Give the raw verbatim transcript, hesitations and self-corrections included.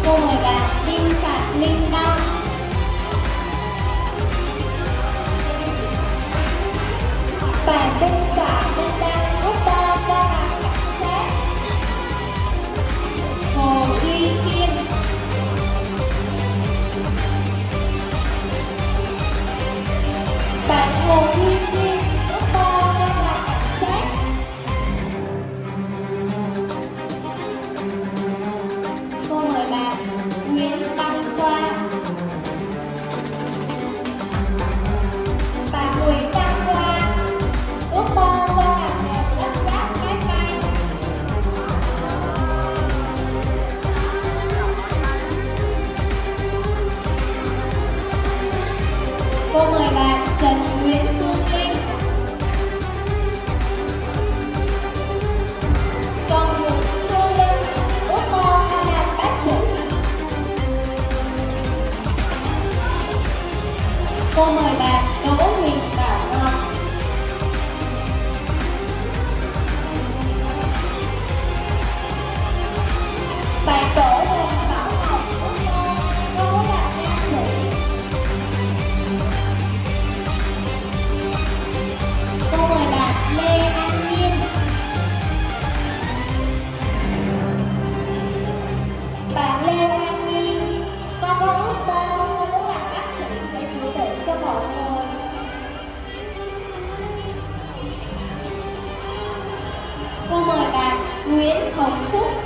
Cô mời bạn Đinh Phạm Linh Đăng. Bạn Đinh Phạm Linh Đăng ước mơ qua làm cảnh sát. Hồ Duy Kiên. Bạn Hồ Duy Kiên ước mơ qua làm cảnh sát. Cô mời bạn Nguyễn Đăng Khoa. Bạn Nguyễn Đăng Khoa ước mơ qua làm nghề lắp ráp máy bay. Cô mời bạn Trần Nguyễn Phương Linh. Còn Nguyễn Phương Linh ước mơ qua làm bác sĩ. Cô mời bạn Đỗ Huỳnh Bảo Ngọc. Bạn Đỗ Huỳnh Bảo Ngọc ước mơ cố làm nha sĩ. Cô mời bạn Lê An Nhiên. Bạn Lê An Nhiên con có ước mơ muốn làm bác sĩ để chữa bệnh cho mọi người. Cô mời bạn Nguyễn Hồng Phúc.